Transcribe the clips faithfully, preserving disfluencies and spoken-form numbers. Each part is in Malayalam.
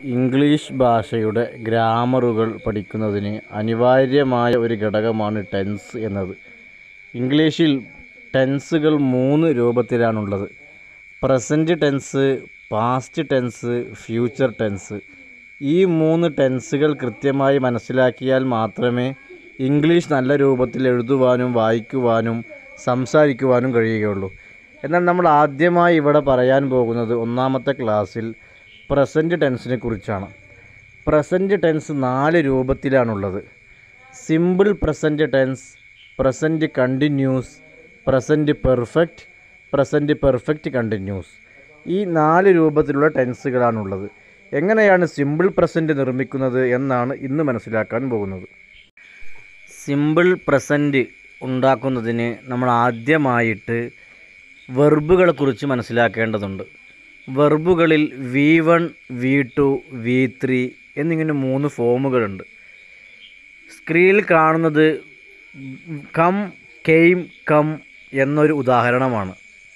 ഇംഗ്ലീഷ് ഭാഷയുടെ ഗ്രാമറുകൾ പഠിക്കുന്നതിന് അനിവാര്യമായ ഒരു ഘടകമാണ് ടെൻസ് എന്നത്. ഇംഗ്ലീഷിൽ ടെൻസുകൾ മൂന്ന് രൂപത്തിലാണുള്ളത്: present tense, past tense, future tense. ഈ മൂന്ന് ടെൻസുകൾ കൃത്യമായി മനസ്സിലാക്കിയാൽ മാത്രമേ ഇംഗ്ലീഷ് നല്ല രൂപത്തിൽ എഴുതുവാനും വായിക്കുവാനും സംസാരിക്കുവാനും കഴിയുകയുള്ളൂ. എന്നാൽ നമ്മൾ ആദ്യമായി ഇവിടെ പറയാൻ പോകുന്നത് ഒന്നാമത്തെ ക്ലാസ്സിൽ പ്രസൻറ്റ് ടെൻസിനെ കുറിച്ചാണ്. പ്രസൻറ്റ് ടെൻസ് നാല് രൂപത്തിലാണുള്ളത്: simple present tense, present continuous, present perfect, present perfect continuous. ഈ നാല് രൂപത്തിലുള്ള ടെൻസുകളാണുള്ളത്. എങ്ങനെയാണ് സിമ്പിൾ പ്രസൻറ്റ് നിർമ്മിക്കുന്നത് എന്നാണ് ഇന്ന് മനസ്സിലാക്കാൻ പോകുന്നത്. സിമ്പിൾ പ്രസൻറ്റ് ഉണ്ടാക്കുന്നതിന് നമ്മൾ ആദ്യമായിട്ട് വെർബുകളെക്കുറിച്ച് മനസ്സിലാക്കേണ്ടതുണ്ട്. വെർബുകളിൽ V one, V two, V three എന്നിങ്ങനെ മൂന്ന് ഫോമുകളുണ്ട്. സ്ക്രീനിൽ കാണുന്നത് കം, കെയിം, കം എന്നൊരു ഉദാഹരണമാണ്.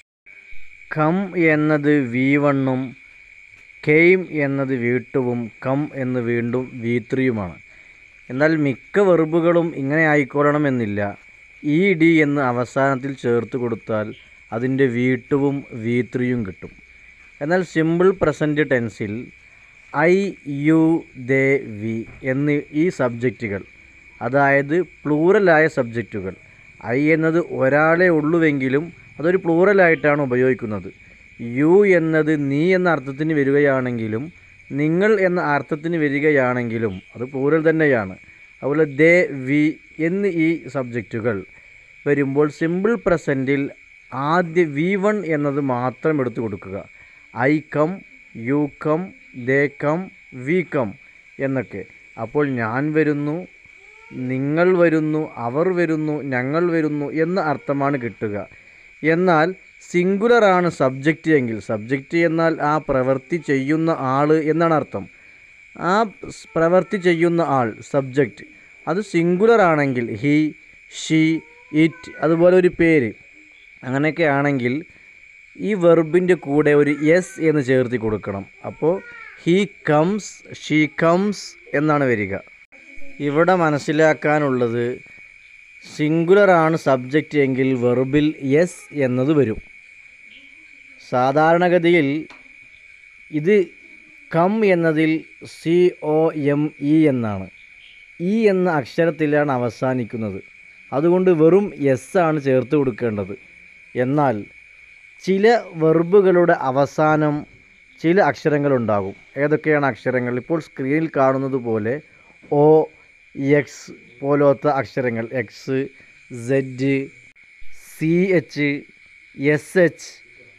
കം എന്നത് വി വണ്ണും കെയിം എന്നത് വി ടുവും കം എന്ന് വീണ്ടും വി ത്രീയുമാണ്. എന്നാൽ മിക്ക വെർബുകളും ഇങ്ങനെ ആയിക്കൊള്ളണമെന്നില്ല. ഇ ഡി എന്ന് അവസാനത്തിൽ ചേർത്ത് കൊടുത്താൽ അതിൻ്റെ വി ടുവും വി ത്രീയും കിട്ടും. എന്നാൽ സിമ്പിൾ പ്രസൻറ്റ് ടെൻസിൽ ഐ, യു, ദേ, വി എന്നീ ഈ സബ്ജക്റ്റുകൾ, അതായത് പ്ലൂറലായ സബ്ജക്റ്റുകൾ, ഐ എന്നത് ഒരാളെ ഉള്ളുവെങ്കിലും അതൊരു പ്ലൂറലായിട്ടാണ് ഉപയോഗിക്കുന്നത്. യു എന്നത് നീ എന്ന അർത്ഥത്തിന് വരികയാണെങ്കിലും നിങ്ങൾ എന്ന അർത്ഥത്തിന് വരികയാണെങ്കിലും അത് പ്ലൂറൽ തന്നെയാണ്. അതുപോലെ ദേ, വി എന്നീ ഈ സബ്ജക്റ്റുകൾ വരുമ്പോൾ സിമ്പിൾ പ്രസൻറ്റിൽ ആദ്യ വി വൺ എന്നത് മാത്രം എടുത്തു കൊടുക്കുക. I come, you come, they come, we come എന്നൊക്കെ. അപ്പോൾ ഞാൻ വരുന്നു, നിങ്ങൾ വരുന്നു, അവർ വരുന്നു, ഞങ്ങൾ വരുന്നു എന്ന അർത്ഥമാണ് കിട്ടുക. എന്നാൽ സിംഗുലറാണ് സബ്ജക്റ്റ് എങ്കിൽ, സബ്ജക്റ്റ് എന്നാൽ ആ പ്രവൃത്തി ചെയ്യുന്ന ആൾ എന്നാണ് അർത്ഥം. ആ പ്രവൃത്തി ചെയ്യുന്ന ആൾ സബ്ജക്റ്റ് അത് സിംഗുലർ ആണെങ്കിൽ ഹി, ഷീ, ഇറ്റ്, അതുപോലെ ഒരു പേര്, അങ്ങനെയൊക്കെ ആണെങ്കിൽ ഈ വെർബിൻ്റെ കൂടെ ഒരു എസ് എന്ന് ചേർത്തി കൊടുക്കണം. അപ്പോൾ ഹി കംസ്, ഷീ കംസ് എന്നാണ് വരിക. ഇവിടെ മനസ്സിലാക്കാനുള്ളത്, സിംഗുലറാണ് സബ്ജക്റ്റ് എങ്കിൽ വെർബിൽ എസ് എന്നത് വരും. സാധാരണഗതിയിൽ ഇത് കം എന്നതിൽ സി ഒ എം ഇ എന്നാണ്. ഇ എന്ന അക്ഷരത്തിലാണ് അവസാനിക്കുന്നത്. അതുകൊണ്ട് വെറും എസ് ആണ് ചേർത്ത് കൊടുക്കേണ്ടത്. എന്നാൽ ചില വെർബുകളുടെ അവസാനം ചില അക്ഷരങ്ങളുണ്ടാകും. ഏതൊക്കെയാണ് അക്ഷരങ്ങൾ? ഇപ്പോൾ സ്ക്രീനിൽ കാണുന്നത് പോലെ ഒ, എക്സ് പോലത്തെ അക്ഷരങ്ങൾ, X, Z, C H, S H,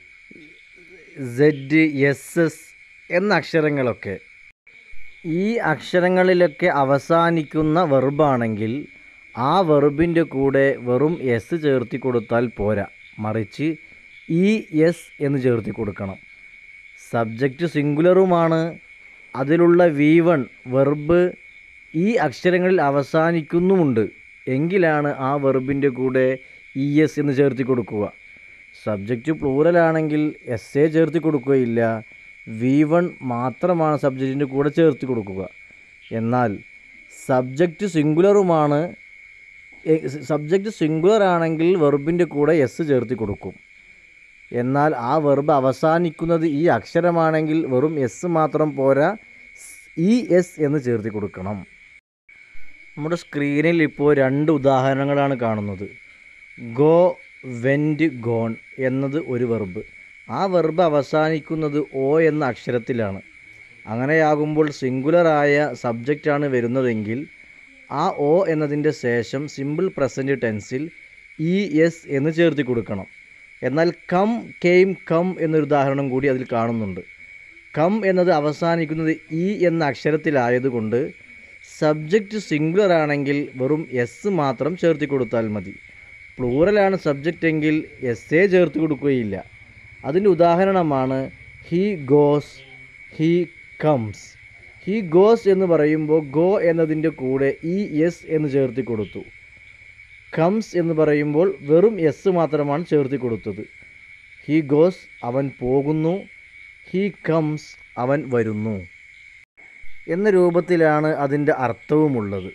Z, S S എന്ന അക്ഷരങ്ങളൊക്കെ. ഈ അക്ഷരങ്ങളിലൊക്കെ അവസാനിക്കുന്ന വെർബാണെങ്കിൽ ആ വെർബിൻ്റെ കൂടെ വെറും എസ് ചേർത്തി കൊടുത്താൽ പോരാ, മറിച്ച് ഇ എസ് എന്ന് ചേർത്തി കൊടുക്കണം. സബ്ജക്റ്റ് സിംഗുലറുമാണ്, അതിലുള്ള വി വൺ വെർബ് ഈ അക്ഷരങ്ങളിൽ അവസാനിക്കുന്നുമുണ്ട് എങ്കിലാണ് ആ വെർബിൻ്റെ കൂടെ ഇ എസ് എന്ന് ചേർത്തി കൊടുക്കുക. സബ്ജക്റ്റ് പ്ലൂറലാണെങ്കിൽ എസ് എ ചേർത്തി കൊടുക്കുകയില്ല, വി വൺ മാത്രമാണ് സബ്ജക്റ്റിൻ്റെ കൂടെ ചേർത്തി കൊടുക്കുക. എന്നാൽ സബ്ജക്റ്റ് സിംഗുലറുമാണ്, സബ്ജക്റ്റ് സിംഗുലർ ആണെങ്കിൽ വെർബിൻ്റെ കൂടെ എസ് ചേർത്തി കൊടുക്കും. എന്നാൽ ആ വെർബ് അവസാനിക്കുന്നത് ഈ അക്ഷരമാണെങ്കിൽ വെറും എസ് മാത്രം പോരാ, ഇ എസ് എന്ന് ചേർത്തി കൊടുക്കണം. നമ്മുടെ സ്ക്രീനിൽ ഇപ്പോൾ രണ്ട് ഉദാഹരണങ്ങളാണ് കാണുന്നത്. ഗോ, വെൻറ്റ്, ഗോൺ എന്നത് ഒരു വെർബ്. ആ വെർബ് അവസാനിക്കുന്നത് ഒ എന്ന അക്ഷരത്തിലാണ്. അങ്ങനെയാകുമ്പോൾ സിംഗുലറായ സബ്ജക്റ്റാണ് വരുന്നതെങ്കിൽ ആ ഒ എന്നതിൻ്റെ ശേഷം സിമ്പിൾ പ്രസൻറ്റ് ടെൻസിൽ ഇ എസ് എന്ന് ചേർത്തി കൊടുക്കണം. എന്നാൽ കം, കെയിം, കം എന്നൊരു ഉദാഹരണം കൂടി അതിൽ കാണുന്നുണ്ട്. കം എന്നത് അവസാനിക്കുന്നത് ഇ എന്ന അക്ഷരത്തിലായതുകൊണ്ട് സബ്ജക്റ്റ് സിംഗുലർ ആണെങ്കിൽ വെറും എസ് മാത്രം ചേർത്തി കൊടുത്താൽ മതി. പ്ലൂറലാണ് സബ്ജക്റ്റ് എങ്കിൽ എസ് എ ചേർത്ത് കൊടുക്കുകയില്ല. അതിൻ്റെ ഉദാഹരണമാണ് he goes, he comes. He goes എന്ന് പറയുമ്പോൾ ഗോ എന്നതിൻ്റെ കൂടെ ഇ എസ് എന്ന് ചേർത്തി കൊടുത്തു. കംസ് എന്ന് പറയുമ്പോൾ വെറും എസ് മാത്രമാണ് ചേർത്തി കൊടുത്തത്. ഹി ഗോസ് അവൻ പോകുന്നു, ഹി കംസ് അവൻ വരുന്നു. എന്ന രൂപത്തിലാണ് അതിൻ്റെ അർത്ഥവുമുള്ളത്.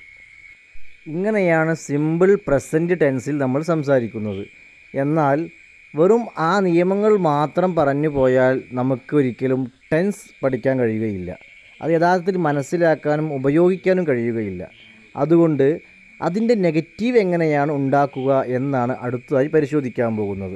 ഇങ്ങനെയാണ് സിമ്പിൾ പ്രസൻറ്റ് ടെൻസിൽ നമ്മൾ സംസാരിക്കുന്നത്. എന്നാൽ വെറും ആ നിയമങ്ങൾ മാത്രം പറഞ്ഞു പോയാൽ നമുക്ക് ഒരിക്കലും ടെൻസ് പഠിക്കാൻ കഴിയുകയില്ല. അത് യഥാർത്ഥത്തിൽ മനസ്സിലാക്കാനും ഉപയോഗിക്കാനും കഴിയുകയില്ല. അതുകൊണ്ട് അതിൻ്റെ നെഗറ്റീവ് എങ്ങനെയാണ് ഉണ്ടാക്കുക എന്നാണ് അടുത്തതായി പരിശോധിക്കാൻ പോകുന്നത്.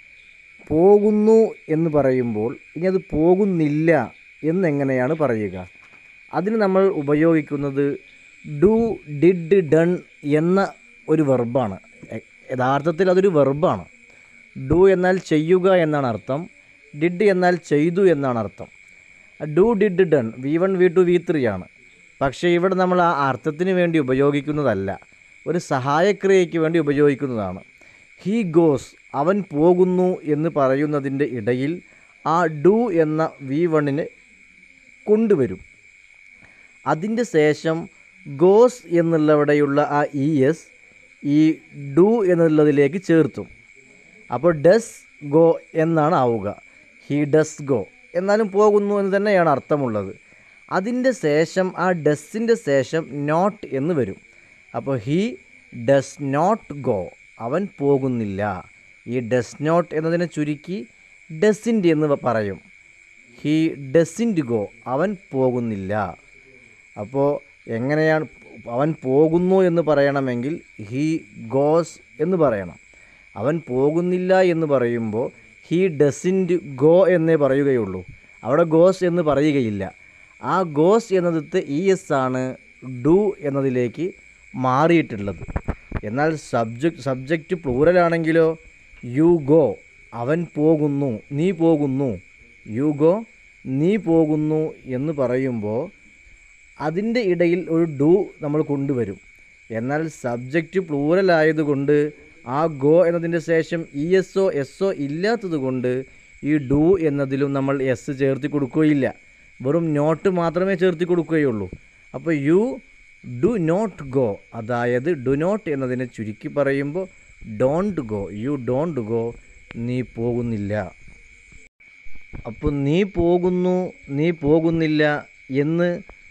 പോകുന്നു എന്ന് പറയുമ്പോൾ ഇനി അത് പോകുന്നില്ല എന്നെങ്ങനെയാണ് പറയുക? അതിന് നമ്മൾ ഉപയോഗിക്കുന്നത് ഡു, ഡിഡ്, ഡൺ എന്ന ഒരു വെർബാണ്. യഥാർത്ഥത്തിൽ അതൊരു വെർബാണ്. ഡു എന്നാൽ ചെയ്യുക എന്നാണ് അർത്ഥം. ഡിഡ് എന്നാൽ ചെയ്തു എന്നാണ് അർത്ഥം. Do, did, done V one V two V three ആണ്. പക്ഷേ ഇവിടെ നമ്മൾ ആ അർത്ഥത്തിന് വേണ്ടി ഉപയോഗിക്കുന്നതല്ല, ഒരു സഹായക്രിയയ്ക്ക് വേണ്ടി ഉപയോഗിക്കുന്നതാണ്. ഹീ ഗോസ് അവൻ പോകുന്നു എന്ന് പറയുന്നതിൻ്റെ ഇടയിൽ ആ ഡു എന്ന വി വണ്ണിനെ കൊണ്ടുവരും. അതിൻ്റെ ശേഷം ഗോസ് എന്നുള്ളവിടെയുള്ള ആ ഇ എസ് ഈ ഡു എന്നുള്ളതിലേക്ക് ചേർത്തും. അപ്പോൾ ഡസ് ഗോ എന്നാണ് ആവുക. ഹീ ഡസ് ഗോ എന്നാലും പോകുന്നു എന്ന് തന്നെയാണ് അർത്ഥമുള്ളത്. അതിൻ്റെ ശേഷം ആ ഡസ്സിൻ്റെ ശേഷം നോട്ട് എന്ന് വരും. അപ്പോൾ ഹീ ഡസ് നോട്ട് ഗോ അവൻ പോകുന്നില്ല. ഈ ഡസ് നോട്ട് എന്നതിനെ ചുരുക്കി ഡസിൻ്റ് എന്ന് പറയും. ഹീ ഡസിൻ്റ് ഗോ അവൻ പോകുന്നില്ല. അപ്പോൾ എങ്ങനെയാണ് അവൻ പോകുന്നു എന്ന് പറയണമെങ്കിൽ ഹീ ഗോസ് എന്ന് പറയണം. അവൻ പോകുന്നില്ല എന്ന് പറയുമ്പോൾ ഹീ ഡസിൻ്റ് ഗോ എന്നേ പറയുകയുള്ളൂ. അവിടെ ഗോസ് എന്ന് പറയുകയില്ല. ആ ഗോസ് എന്നതിലത്തെ ഇ എസ് ആണ് ഡു എന്നതിലേക്ക് മാറിയിട്ടുള്ളത്. എന്നാൽ സബ്ജക്റ്റ് സബ്ജക്റ്റ് പ്ലൂറലാണെങ്കിലോ യു ഗോ അവൻ പോകുന്നു, നീ പോകുന്നു. യു ഗോ നീ പോകുന്നു എന്ന് പറയുമ്പോൾ അതിൻ്റെ ഇടയിൽ ഒരു ഡു നമ്മൾ കൊണ്ടുവരും. എന്നാൽ സബ്ജക്റ്റ് പ്ലൂറൽ ആയതുകൊണ്ട് ആ ഗോ എന്നതിൻ്റെ ശേഷം E S O S O ഇല്ലാത്തത് കൊണ്ട് ഈ ഡു എന്നതിലും നമ്മൾ എസ് ചേർത്തി കൊടുക്കുകയില്ല. വെറും നോട്ട് മാത്രമേ ചേർത്തി കൊടുക്കുകയുള്ളൂ. അപ്പോൾ യു ഡു നോട്ട് ഗോ, അതായത് ഡു നോട്ട് എന്നതിനെ ചുരുക്കി പറയുമ്പോൾ don't go, you don't go നീ പോകുന്നില്ല. അപ്പോൾ നീ പോകുന്നു, നീ പോകുന്നില്ല എന്ന്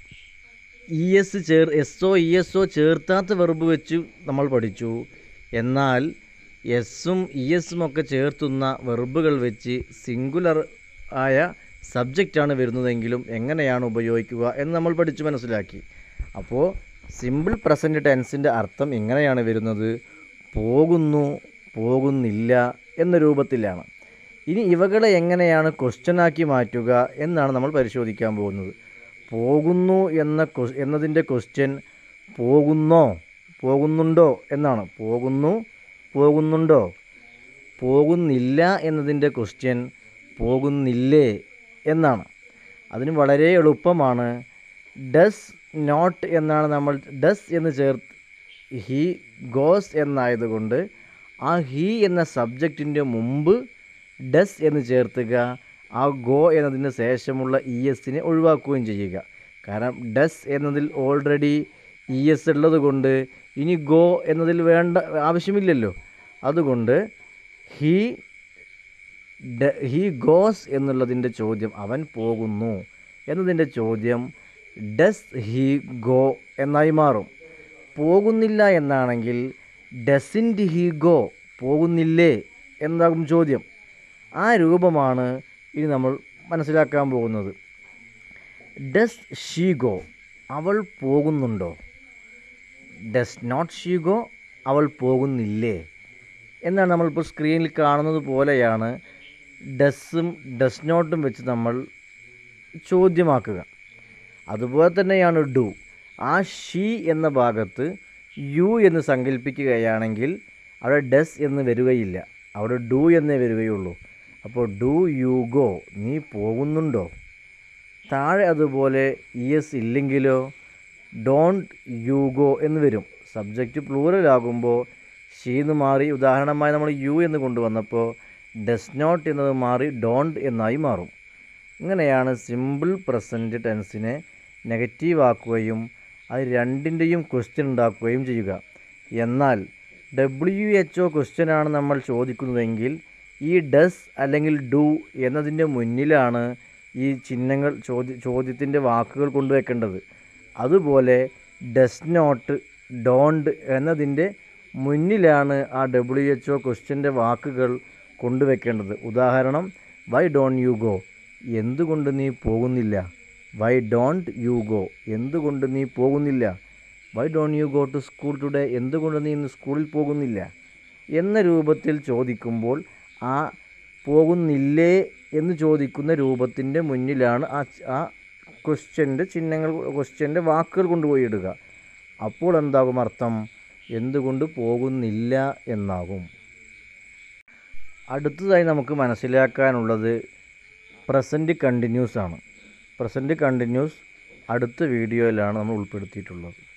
ഇ എസ് ചേർ S O E S O ചേർത്താത്ത വെർബ് വെച്ച് നമ്മൾ പഠിച്ചു. എന്നാൽ എസ്സും ഇ എസും ഒക്കെ ചേർത്തുന്ന വെർബുകൾ വെച്ച് സിംഗുലർ ആയ സബ്ജക്റ്റാണ് വരുന്നതെങ്കിലും എങ്ങനെയാണ് ഉപയോഗിക്കുക എന്ന് നമ്മൾ പഠിച്ചു മനസ്സിലാക്കി. അപ്പോൾ സിമ്പിൾ പ്രസൻറ്റ് ടെൻസിൻ്റെ അർത്ഥം ഇങ്ങനെയാണ് വരുന്നത്: പോകുന്നു, പോകുന്നില്ല എന്ന രൂപത്തിലാണ്. ഇനി ഇവകളെ എങ്ങനെയാണ് ക്വസ്റ്റ്യനാക്കി മാറ്റുക എന്നാണ് നമ്മൾ പരിശോധിക്കാൻ പോകുന്നത്. പോകുന്നു എന്ന എന്നതിൻ്റെ ക്വസ്റ്റ്യൻ പോകുന്നോ, പോകുന്നുണ്ടോ എന്നാണ്. പോകുന്നു, പോകുന്നുണ്ടോ. പോകുന്നില്ല എന്നതിൻ്റെ ക്വസ്റ്റ്യൻ പോകുന്നില്ലേ എന്നാണ്. അതിന് വളരെ എളുപ്പമാണ്. ഡസ് നോട്ട് എന്നാണ് നമ്മൾ ഡസ് എന്ന് ചേർത്ത് ഹീ ഗോസ് എന്നായതുകൊണ്ട് ആ ഹീ എന്ന സബ്ജക്റ്റിൻ്റെ മുമ്പ് ഡസ് എന്ന് ചേർത്തുക. ആ ഗോ എന്നതിന് ശേഷമുള്ള ഇ എസിനെ ഒഴിവാക്കുകയും ചെയ്യുക. കാരണം ഡസ് എന്നതിൽ ഓൾറെഡി ഇ എസ് ഉള്ളത് കൊണ്ട് ഇനി ഗോ എന്നതിൽ വേണ്ട ആവശ്യമില്ലല്ലോ. അതുകൊണ്ട് ഹീ ഡ ഹീ ഗോസ് എന്നുള്ളതിൻ്റെ ചോദ്യം അവൻ പോകുന്നു എന്നതിൻ്റെ ചോദ്യം ഡസ് ഹീ ഗോ എന്നായി മാറും. പോകുന്നില്ല എന്നാണെങ്കിൽ ഡസിൻ്റ് ഹീ ഗോ, പോകുന്നില്ലേ എന്നാകും ചോദ്യം. ആ രൂപമാണ് ഇനി നമ്മൾ മനസ്സിലാക്കാൻ പോകുന്നത്. ഡസ് ഷീ ഗോ, അവൾ പോകുന്നുണ്ടോ. ഡസ് നോട്ട് ഷീ ഗോ, അവൾ പോകുന്നില്ലേ എന്നാണ് നമ്മളിപ്പോൾ സ്ക്രീനിൽ കാണുന്നത് പോലെയാണ് ഡസ്സും ഡസ് നോട്ടും വെച്ച് നമ്മൾ ചോദ്യമാക്കുക. അതുപോലെ തന്നെയാണ് ഡു. ആ ഷീ എന്ന ഭാഗത്ത് യു എന്ന് സങ്കല്പിക്കുകയാണെങ്കിൽ അവിടെ ഡസ് എന്ന് വരികയില്ല, അവിടെ ഡു എന്നേ വരികയുള്ളൂ. അപ്പോൾ ഡു യു ഗോ, നീ പോകുന്നുണ്ടോ. താഴെ അതുപോലെ ഇ എസ് ഇല്ലെങ്കിലോ ഡോണ്ട് യു ഗോ എന്ന് വരും. സബ്ജക്റ്റ് പ്ലൂറലാകുമ്പോൾ ഷീന്ന് മാറി ഉദാഹരണമായി നമ്മൾ യു എന്ന് കൊണ്ടുവന്നപ്പോൾ ഡസ് നോട്ട് എന്നത് മാറി ഡോണ്ട് എന്നായി മാറും. ഇങ്ങനെയാണ് സിമ്പിൾ പ്രസൻറ്റ് ടെൻസിനെ നെഗറ്റീവ് ആക്കുകയും അത് രണ്ടിൻ്റെയും ക്വസ്റ്റ്യൻ ഉണ്ടാക്കുകയും ചെയ്യുക. എന്നാൽ ഡബ്ല്യു എച്ച് ഒ ക്വസ്റ്റ്യനാണ് നമ്മൾ ചോദിക്കുന്നതെങ്കിൽ ഈ ഡസ് അല്ലെങ്കിൽ ഡു എന്നതിൻ്റെ മുന്നിലാണ് ഈ ചിഹ്നങ്ങൾ ചോദ്യ ചോദ്യത്തിൻ്റെ വാക്കുകൾ കൊണ്ടുവയ്ക്കേണ്ടത്. അതുപോലെ ഡസ് നോട്ട്, ഡോണ്ട് എന്നതിൻ്റെ മുന്നിലാണ് ആ ഡബ്ല്യു എച്ച് ഒ ക്വസ്റ്റ്യൻ്റെ വാക്കുകൾ കൊണ്ടുവയ്ക്കേണ്ടത്. ഉദാഹരണം, വൈ ഡോണ്ട് യു ഗോ, എന്തുകൊണ്ട് നീ പോകുന്നില്ല. വൈ ഡോണ്ട് യു ഗോ, എന്തുകൊണ്ട് നീ പോകുന്നില്ല. Why don't you go to school today, എന്തുകൊണ്ട് നീ ഇന്ന് സ്കൂളിൽ പോകുന്നില്ല എന്ന രൂപത്തിൽ ചോദിക്കുമ്പോൾ ആ പോകുന്നില്ലേ എന്ന് ചോദിക്കുന്ന രൂപത്തിൻ്റെ മുന്നിലാണ് ആ ആ ക്വസ്റ്റ്യൻ്റെ ചിഹ്നങ്ങൾ, ക്വസ്റ്റ്യൻ്റെ വാക്കുകൾ കൊണ്ടുപോയി ഇടുക. അപ്പോൾ എന്താകും അർത്ഥം? എന്തുകൊണ്ട് പോകുന്നില്ല എന്നാകും. അടുത്തതായി നമുക്ക് മനസ്സിലാക്കാനുള്ളത് പ്രസൻറ്റ് കണ്ടിന്യൂസ് ആണ്. പ്രസൻറ്റ് കണ്ടിന്യൂസ് അടുത്ത വീഡിയോയിലാണ് നമ്മൾ ഉൾപ്പെടുത്തിയിട്ടുള്ളത്.